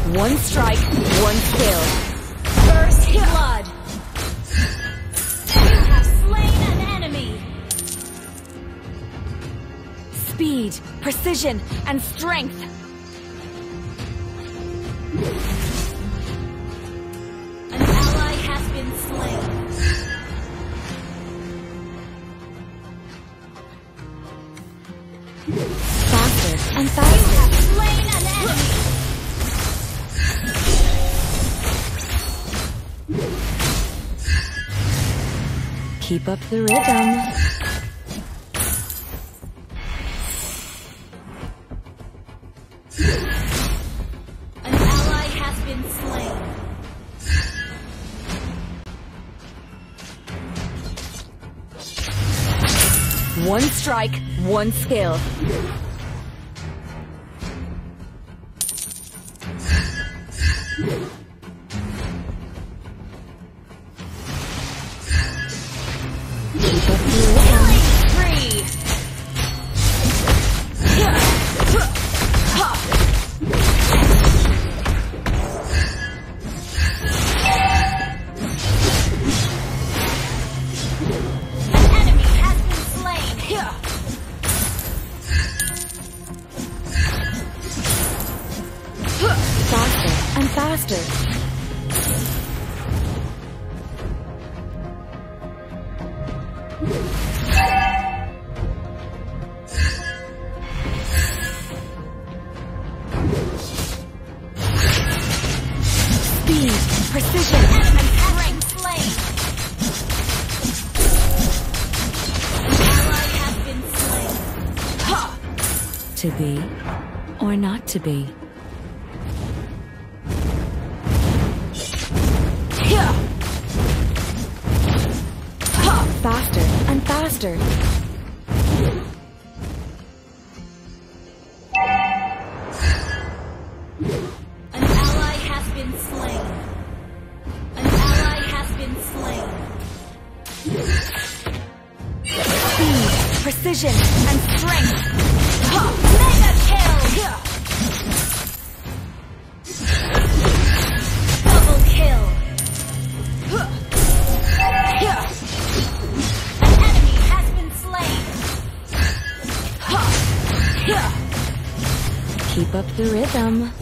One strike, one skill. First blood. You have slain an enemy. Speed, precision, and strength. An ally has been slain. Faster and You faster. have slain an enemy. Keep up the rhythm. An ally has been slain. One strike, one skill. Keep up the rhythm. Killing spree. An enemy has been slain. Faster and faster. Speed, precision, Enemy has been slain. An ally has been slain. to be or not to be. Faster and faster. An ally has been slain. An ally has been slain. Speed, precision, and strength. Mega kill! Double kill! An enemy has been slain. Keep up the rhythm.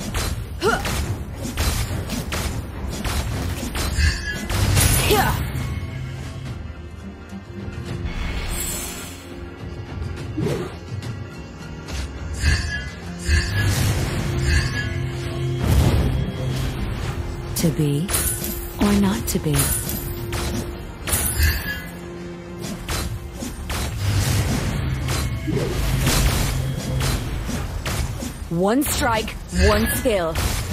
To be or not to be. One strike, one skill.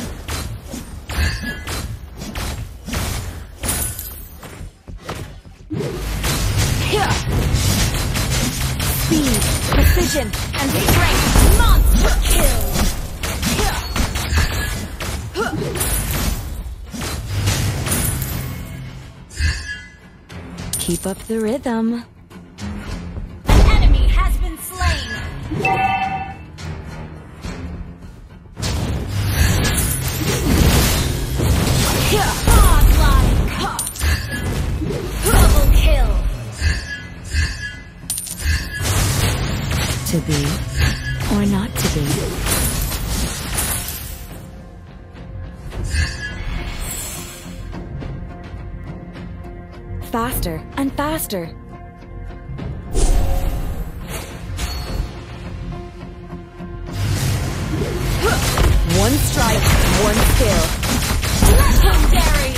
Speed, precision, and strength. Monster kill! Keep up the rhythm. An enemy has been slain. Godlike! Double kill! To be or not to be. Faster and faster. One strike, one skill. Legendary!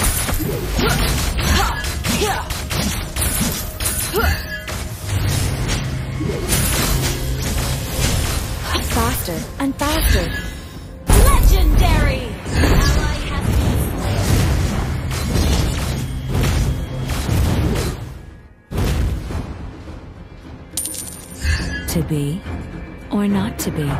Faster and faster. Legendary! An ally has been slain. To be or not to be.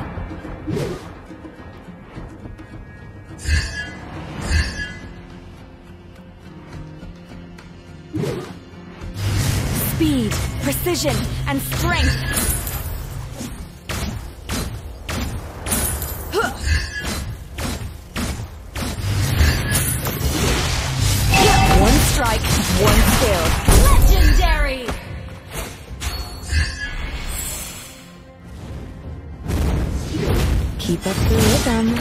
Speed, precision, and strength. Keep up the rhythm.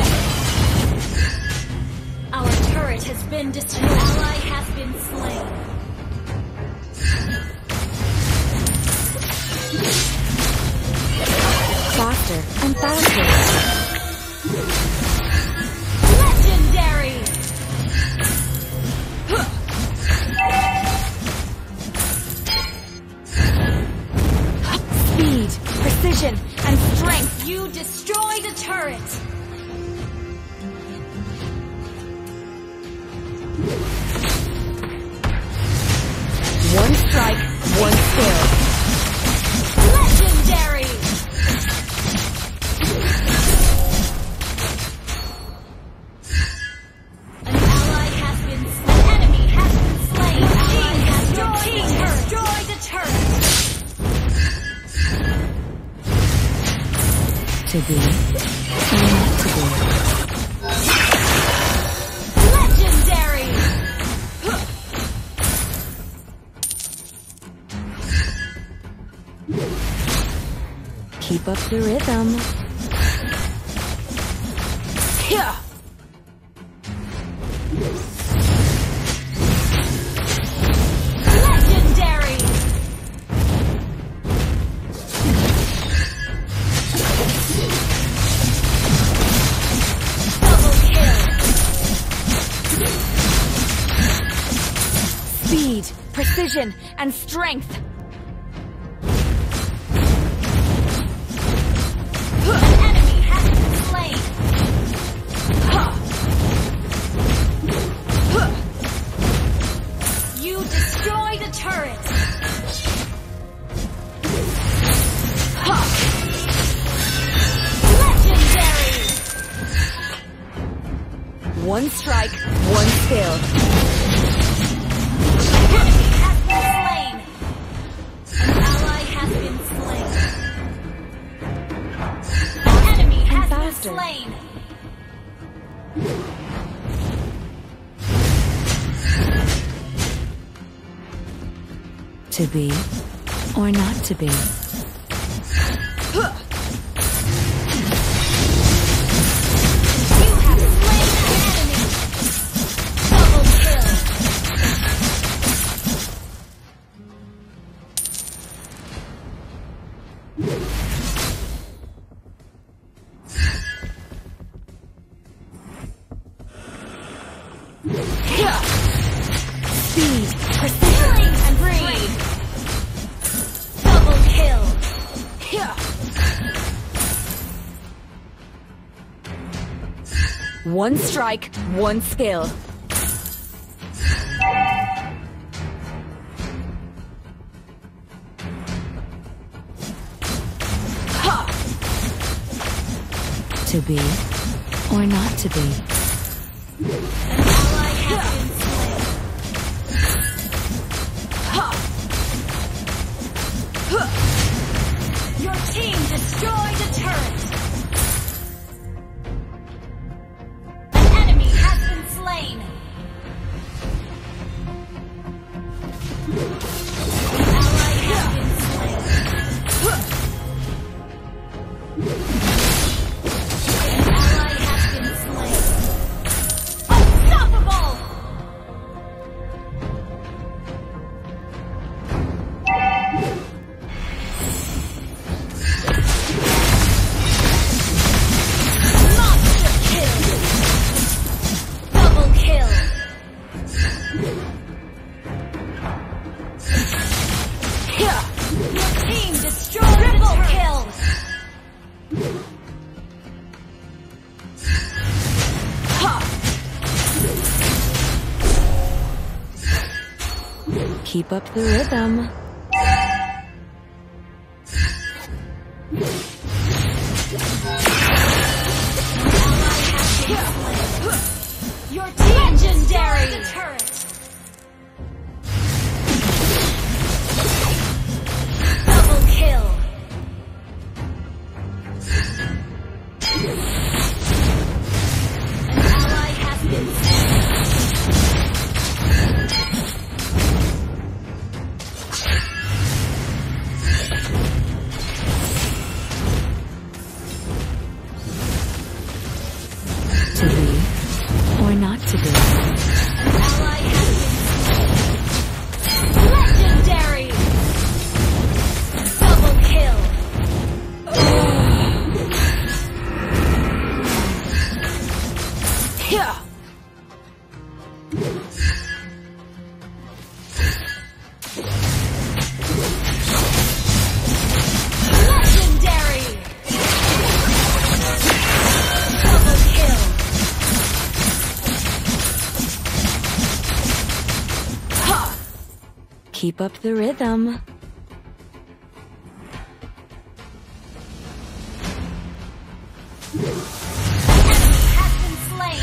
Our turret has been destroyed. An ally has been slain. Faster and faster. Legendary! Speed, precision, and strength. You destroyed a turret! One strike, one skill. Legendary! An ally has been slain. An enemy has been slain. Your team has destroyed a turret. To be or not to be. Legendary! Keep up the rhythm. Here! Legendary! Double kill! Speed, precision, and strength. An enemy has been slain. You destroyed a turret. Legendary! One strike, one skill. Enemy has been slain. An ally has been slain. An enemy has been faster. slain. To be or not to be. You have slain an enemy. Double kill. Speed, precision, Killing spree. Double kill. one strike, one skill. To be or not to be. An ally has been slain. Your team destroyed a turret. An enemy has been slain. An ally has been slain. An ally has been slain. Unstoppable! Monster kill! Double kill! Your team destroyed triple kill! Keep up the rhythm. Your team legendary the turret. Double kill. An ally has been slain. Keep up the rhythm. Has been slain.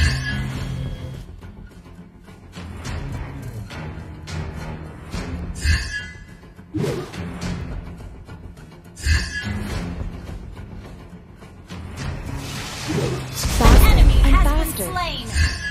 Faster Enemy and has faster. been slain.